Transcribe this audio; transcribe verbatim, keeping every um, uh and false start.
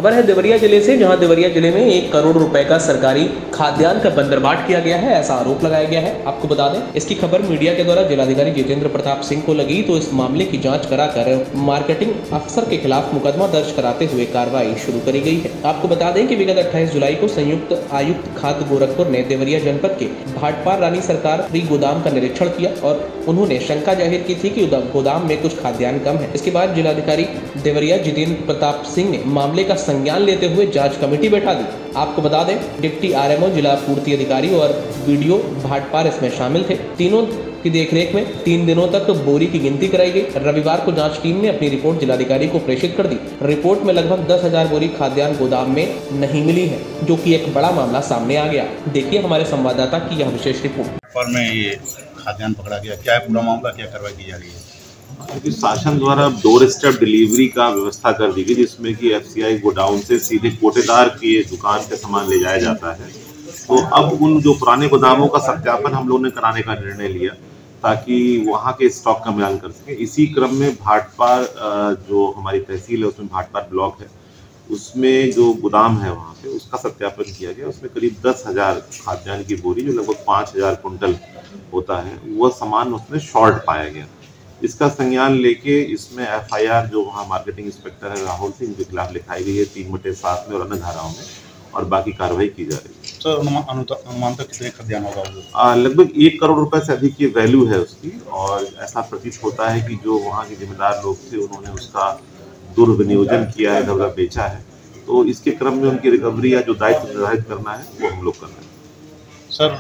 खबर है देवरिया जिले से, जहां देवरिया जिले में एक करोड़ रुपए का सरकारी खाद्यान्न का बंदरबाट किया गया है, ऐसा आरोप लगाया गया है। आपको बता दें, इसकी खबर मीडिया के द्वारा जिलाधिकारी जितेंद्र प्रताप सिंह को लगी तो इस मामले की जांच कराकर मार्केटिंग अफसर के खिलाफ मुकदमा दर्ज कराते हुए कार्रवाई शुरू करी गई है। आपको बता दें कि विगत अट्ठाईस जुलाई को संयुक्त आयुक्त खाद्य गोरखपुर ने देवरिया जनपद के भाटपार रानी सरकारी गोदाम का निरीक्षण किया और उन्होंने शंका जाहिर की थी कि गोदाम में कुछ खाद्यान्न कम है। इसके बाद जिलाधिकारी देवरिया जितेंद्र प्रताप सिंह ने मामले का संज्ञान लेते हुए जांच कमेटी बैठा दी। आपको बता दें, डिप्टी आरएमओ, जिला पूर्ति अधिकारी और वीडियो भाटपार इसमें शामिल थे। तीनों की देखरेख में तीन दिनों तक बोरी की गिनती कराई गई। रविवार को जांच टीम ने अपनी रिपोर्ट जिलाधिकारी को प्रेषित कर दी। रिपोर्ट में लगभग दस हजार बोरी खाद्यान्न गोदाम में नहीं मिली है, जो कि एक बड़ा मामला सामने आ गया। देखिए हमारे संवाददाता की यह विशेष रिपोर्ट। पर में ये खाद्यान्न पकड़ा गया, क्या है पूरा मामला, क्या कार्रवाई की जा रही है? क्योंकि शासन द्वारा डोर स्टेप डिलीवरी का व्यवस्था कर दी गई, जिसमें कि एफसीआई गोडाउन से सीधे कोटेदार की दुकान पे सामान ले जाया जाता है। तो अब उन जो पुराने गोदामों का सत्यापन हम लोगों ने कराने का निर्णय लिया ताकि वहाँ के स्टॉक का मिलान कर सके। इसी क्रम में भाटपार जो हमारी तहसील है उसमें भाटपार ब्लॉक है, उसमें जो गोदाम है वहाँ पे उसका सत्यापन किया गया। उसमें करीब दस हजार खाद्यान्न की बोरी, जो लगभग पाँच हजार कुंटल होता है, वह सामान उसमें शॉर्ट पाया गया। इसका संज्ञान लेके इसमें एफआईआर जो वहाँ मार्केटिंग इंस्पेक्टर है राहुल सिंह के खिलाफ लिखाई गई है तीन बटे सात में और अन्य धाराओं में, और बाकी कार्रवाई की जा रही है। सर अनुमान तक कितने खाद्यान्न होगा? लगभग एक करोड़ रुपए से अधिक की वैल्यू है उसकी, और ऐसा प्रतीत होता है कि जो वहाँ के जिम्मेदार लोग थे उन्होंने उसका दुर्विनियोजन किया है, इधर उधर बेचा है। तो इसके क्रम में उनकी रिकवरी या जो दायित्व निर्धारित करना है वो हम लोग कर रहे हैं।